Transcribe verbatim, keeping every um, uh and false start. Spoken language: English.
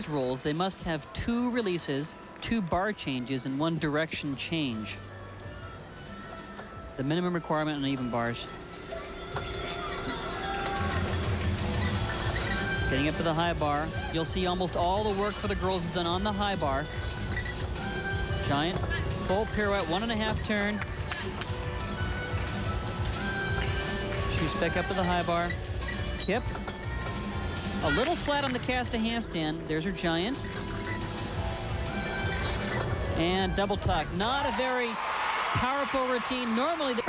rolls, they must have two releases, two bar changes, and one direction change. The minimum requirement on even bars. Getting up to the high bar. You'll see almost all the work for the girls is done on the high bar. Giant full pirouette, one and a half turn. She's back up to the high bar. Hip. A little flat on the cast a handstand. There's her giant. And double tuck. Not a very powerful routine. Normally